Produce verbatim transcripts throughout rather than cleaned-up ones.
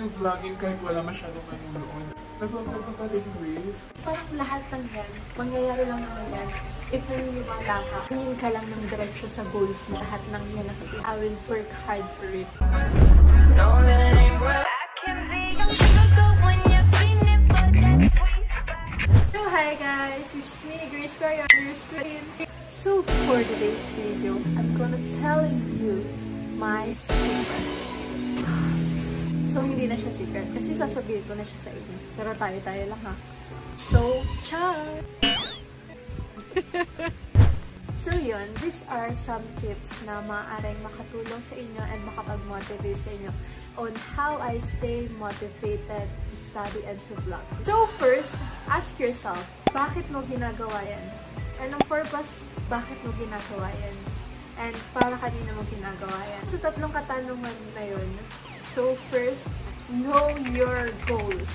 vlogging kahit wala masyadong manunood. Nag-vlog ka pa rin, Grace. Parang lahat ng yan, mangyayari lang naman yan. If naniniwala ka, tingin ka lang ng diretsyo sa goals mo. Lahat ng yan nakikita. I will work hard for it. Don't let it ain't work. So hi guys, this is me, Grace Cuario on your screen. So for today's video, I'm gonna tell you my secrets. So hindi na siya secret kasi sasabihin ko na siya sa inyo. Pero tayo-tayo lang ha. So, ciao! So yun, these are some tips na maaaring makatulong sa inyo and makapag-motivate sa inyo on how I stay motivated to study and to vlog. So first, ask yourself, bakit mo ginagawa yan? Anong purpose, bakit mo ginagawa yan? And para kanina mo ginagawa yan? So tatlong katanungan na yun. So first, know your goals.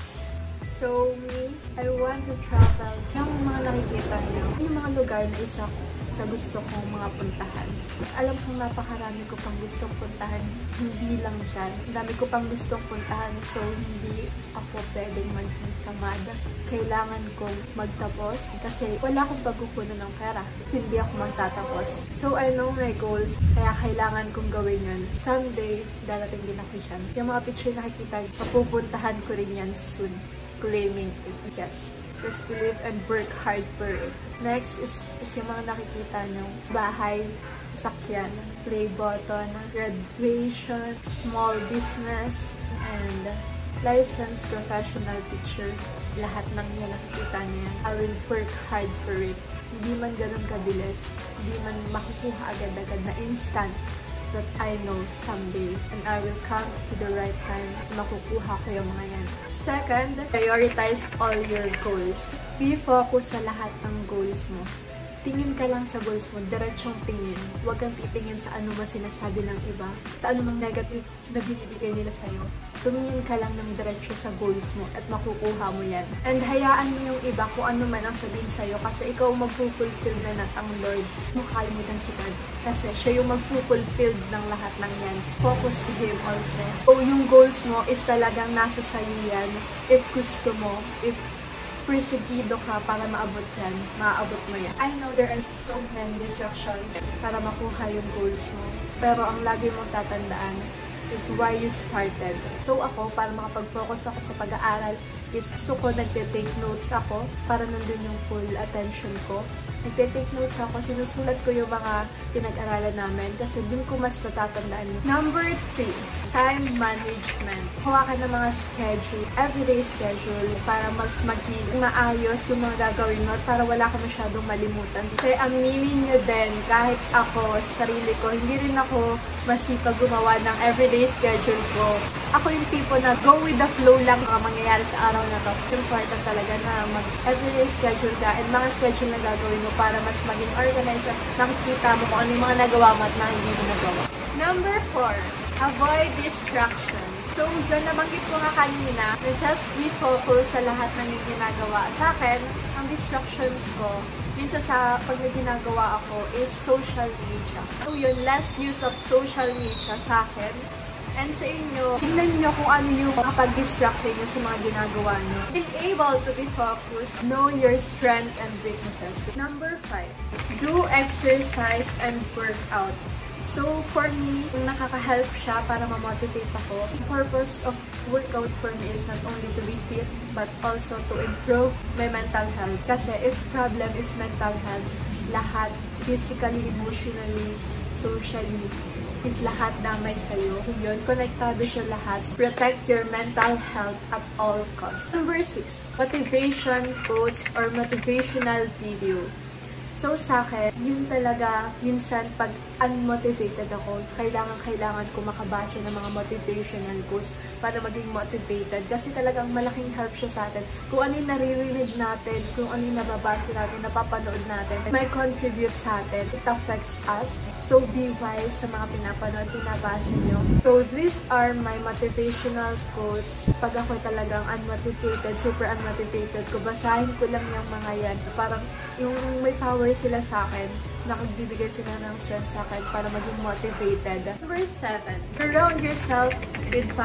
So me, I want to travel. Yung mga nakikita niyo, yung mga lugar na isa sa gusto kong mga puntahan. Alam kong napakarami ko pang gustong puntahan, hindi lang dyan. Dami ko pang gustong puntahan, so hindi ako pwedeng magkamad. Kailangan kong magtapos kasi wala akong pagkukunan ng pera. Hindi ako magtatapos. So I know my goals, kaya kailangan kong gawin yun. Someday, darating din ako dyan. Yung mga picture nakikita, mapupuntahan ko rin yan soon. Claiming it. Yes. Just believe and work hard for it. Next is, is yung mga nakikita nyo. Bahay, sakyan, play button, graduation, small business, and licensed professional teacher. Lahat ng yan nakikita niya. I will work hard for it. Hindi man ganun kabilis. Hindi man makukuha agad-agad na instant. But I know someday and I will come to the right time makukuha ko yung mga yan. Second, prioritize all your goals. Be focus sa lahat ng goals mo. Tingin ka lang sa goals mo, diretsyong tingin. Huwag kang titingin sa ano man sinasabi ng iba, sa ano mang negative na binibigay nila sa'yo. Tumingin ka lang ng diretsyo sa goals mo at makukuha mo yan. And hayaan mo yung iba kung ano man ang sabihin sa'yo kasi ikaw mag-fulfill na ng ang Lord. Makalimutan si God kasi siya yung mag-fulfill ng lahat ng yan. Focus to Him also. O yung goals mo is talagang nasa sa'yo yan. If gusto mo, if persegido ka para maabot yan, maaabot mo yan. I know there are so many distractions para makuha yung goals mo. Pero ang lagi mong tatandaan is why you started. So ako, para makapag-focus ako sa pag-aaral, is gusto ko nagte-take notes ako para nandun yung full attention ko. Nagte-take notes ako, sinusulat ko yung mga pinag-aralan namin kasi dun ko mas natatandaan. Number three, time management. Kuha ka ng mga schedule, everyday schedule para mas maging maayos yung mga gagawin mo para wala ka masyadong malimutan. Kasi aminin nyo din, kahit ako, sarili ko, hindi rin ako masipag gumawa ng everyday schedule ko. Ako yung tipo na go with the flow lang ang mangyayari sa araw na to. Important talaga na mag-everyday schedule ka and mga schedule na gagawin mo para mas maging organized at nakikita mo kung ano yung mga nagawa mo at mga hindi mo nagawa. Number four, avoid distractions. So, dyan nabanggit ko nga kanina na just be focused sa lahat ng yung ginagawa. Sa akin, ang distractions ko, minsan sa pag may ginagawa ako is social media. So yun, less use of social media sa akin. And sa inyo, tingnan nyo kung ano yung makapag-distract sa inyo sa mga ginagawa nyo. Being able to be focused, know your strength and weaknesses. Number five, do exercise and work out. So, for me, kung nakaka-help siya para ma-motivate ako, the purpose of workout for me is not only to be fit, but also to improve my mental health. Kasi if problem is mental health, lahat, physically, emotionally, socially, is lahat damay sa'yo. Yun, konektado siya lahat. Protect your mental health at all costs. Number six, motivation quotes or motivational video. So sa akin, yun talaga, minsan pag unmotivated ako, kailangan-kailangan ko makabasa ng mga motivational quotes para maging motivated. Kasi talagang malaking help siya sa atin. Kung ano yung naririnig natin, kung ano yung nababasa natin, napapanood natin, may contribute sa atin. It affects us. So be wise sa mga pinapanood, pinabasa nyo. So these are my motivational quotes. Pag ako talagang unmotivated, super unmotivated ko, basahin ko lang yung mga yan. Parang yung may power sila sa akin, nakagbibigay sila ng strength sa akin para maging motivated. Number seven, surround yourself with positive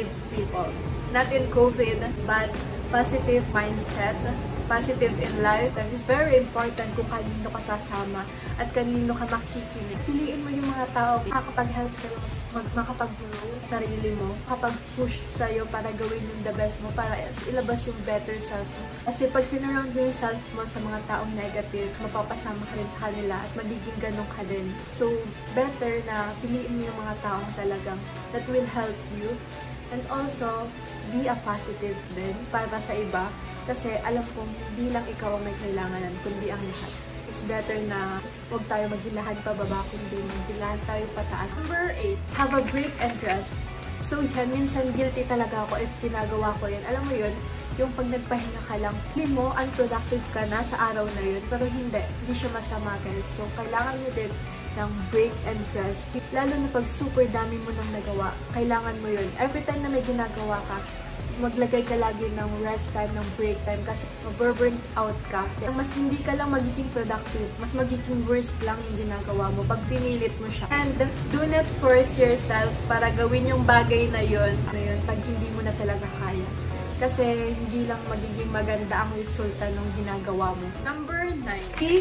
positive people. Not in COVID, but positive mindset, positive in life. That is very important kung kanino ka sasama at kanino ka makikinig. Piliin mo yung mga tao makakapag-help sa'yo, mag makapag-grow sa sarili mo, makapag-push sa'yo para gawin yung the best mo, para ilabas yung better self mo. Kasi pag sinurround mo yung self mo sa mga taong negative, mapapasama ka rin sa kanila at magiging ganun ka din. So, better na piliin mo yung mga taong talagang that will help you. And also, be a positive din para sa iba. Kasi alam kong hindi lang ikaw ang may kailanganan, kundi ang lahat. It's better na huwag tayo maghilahan pa baba, kundi maghilahan tayo pataas. Number eight, have a break and rest. So yan, minsan guilty talaga ako if ginagawa ko yun. Alam mo yun, yung pag nagpahinga ka lang, hindi mo, unproductive ka na sa araw na yun. Pero hindi, hindi siya masama guys. So kailangan nyo din ng break and rest. Lalo na pag super dami mo nang nagawa, kailangan mo yun. Every time na may ginagawa ka, maglagay ka lagi ng rest time, ng break time kasi mag-burn out ka. Mas hindi ka lang magiging productive, mas magiging worse lang yung ginagawa mo pag pinilit mo siya. And do not force yourself para gawin yung bagay na yun, na yun pag hindi mo na talaga kaya. Kasi hindi lang magiging maganda ang resulta ng ginagawa mo. Number nine, be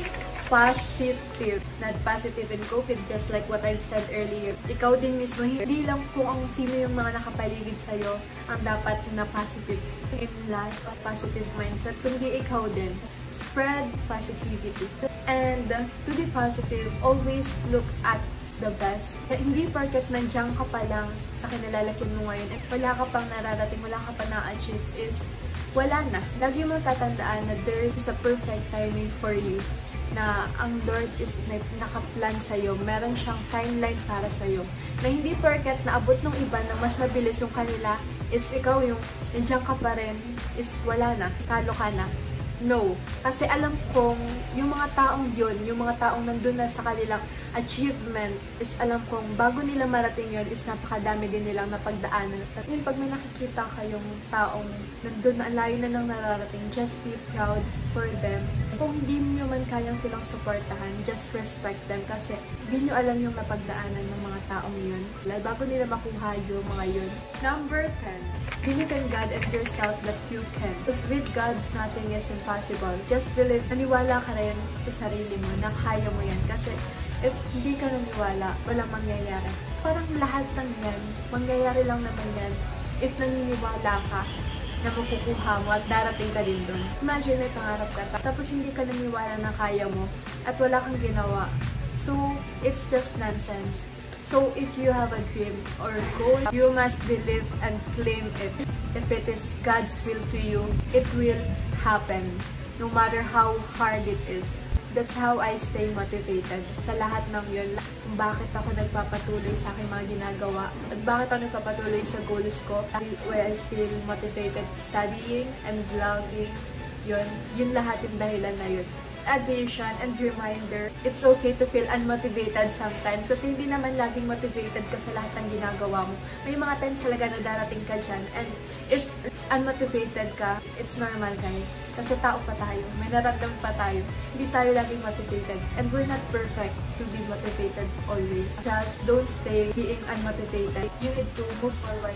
positive. Not positive in COVID, just like what I said earlier. Ikaw din mismo, hindi lang kung ang sino yung mga nakapaligid sa'yo ang dapat na positive in life, positive mindset, kundi ikaw din. Spread positivity. And to be positive, always look at the best. Hindi porket nandiyan ka pa lang sa kinalalakin mo ngayon at wala ka pang nararating, wala ka pa na-achieve is wala na. Lagi mo tatandaan na there is a perfect timing for you. Na ang Lord is nakaplan sa'yo, meron siyang timeline para sa'yo. Na hindi porket naabot ng iba na mas mabilis yung kanila, is ikaw yung nandiyan ka pa rin, is wala na, talo ka na. No. Kasi alam kong yung mga taong yun, yung mga taong nandun na sa kanilang achievement, is alam kong bago nila marating yun, is napakadami din nilang napagdaanan. At yun, pag may nakikita kayong taong nandun na, layo na nang nararating, just be proud for them. Kung hindi nyo man kayang silang supportahan, just respect them kasi hindi nyo alam yung napagdaanan ng mga taong yun. Bago nila makuha yung mga yun. Number ten. Believe in God and yourself that you can. Because with God, nothing is impossible. Just believe, naniwala ka rin sa sarili mo na kaya mo yan. Kasi if hindi ka naniwala, walang mangyayari. Parang lahat ng yan, mangyayari lang naman yan if naniniwala ka na makukuha mo at darating ka din doon. Imagine may pangarap ka, tapos hindi ka naniwala na kaya mo at wala kang ginawa. So, it's just nonsense. So, if you have a dream or goal, you must believe and claim it. If it is God's will to you, it will happen. No matter how hard it is. That's how I stay motivated sa lahat ng yun. Kung bakit ako nagpapatuloy sa aking mga ginagawa. At bakit ako nagpapatuloy sa goals ko. Why I still motivated studying and vlogging. Yun, yun lahat yung dahilan na yun. Addition and reminder, it's okay to feel unmotivated sometimes kasi hindi naman laging motivated ka sa lahat ng ginagawa mo. May mga times talaga na darating ka dyan and if unmotivated ka, it's normal guys. Kasi tao pa tayo, may nararamdaman pa tayo. Hindi tayo laging motivated and we're not perfect to be motivated always. Just don't stay being unmotivated. You need to move forward.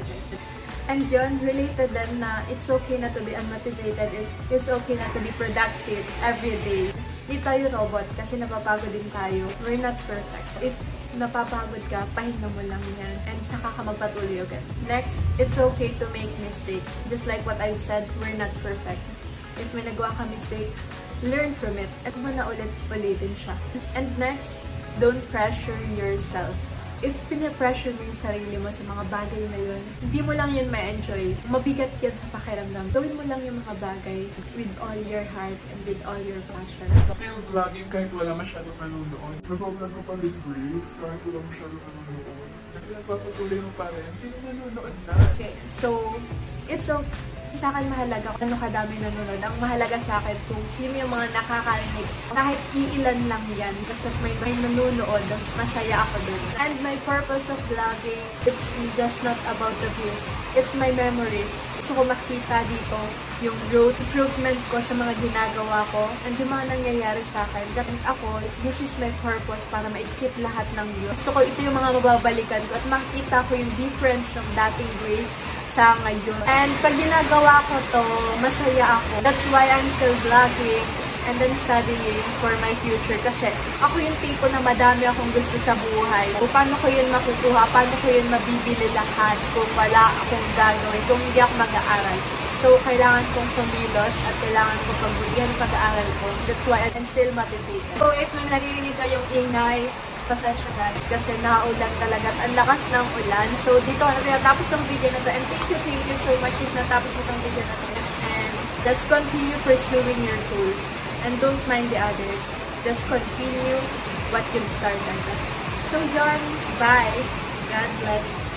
And yun, related din na it's okay na to be unmotivated is it's okay na to be productive every day. Hindi tayo robot kasi napapagod din tayo. We're not perfect. If napapagod ka, pahinga mo lang yan and saka ka magpatuloy agad. Next, it's okay to make mistakes. Just like what I've said, we're not perfect. If may nagawa ka mistake, learn from it at mo na ulit-ulitin siya. And next, don't pressure yourself. If pinapressure mo yung sarili mo sa mga bagay na yun, hindi mo lang yun ma-enjoy. Mabigat yan sa pakiramdam. Gawin mo lang yung mga bagay with all your heart and with all your passion. Still vlogging kahit wala masyadong nanonood. Nag-vlog ko pa rin, Grace, kahit wala masyadong nanonood. Nagpapatuloy mo pa rin. Sino nanonood na? Okay, so, it's okay. Sa akin mahalaga kung ano kadami nanonood. Ang mahalaga sa akin kung sino yung mga nakakarinig. Kahit iilan lang yan. Kasi may, may nanonood, masaya ako dun. And my purpose of vlogging, it's just not about the views. It's my memories. Gusto ko makita dito yung growth, improvement ko sa mga ginagawa ko, and yung mga nangyayari sa akin. Kasi ako, this is my purpose para ma-keep lahat ng views. Gusto ko ito yung mga mababalikan ko at makita ko yung difference ng dating Grace sa ngayon. And pag ginagawa ko to, masaya ako. That's why I'm still vlogging and then studying for my future. Kasi ako yung tipo na madami akong gusto sa buhay. Kung paano ko yun makukuha, paano ko yun mabibili lahat kung wala akong gagawin, kung hindi ako mag-aaral. So, kailangan kong kumilos at kailangan kong pagbigyan ng pag-aaral ko. That's why I'm still motivated. So, if may naririnig kayong ingay, pasensya guys, kasi naulan talaga at ang lakas ng ulan. So, dito na tinatapos ng video na to. And thank you, thank you so much if natapos mo itong video na to. And just continue pursuing your goals. And don't mind the others. Just continue what you've started. So, yun. Bye. God bless.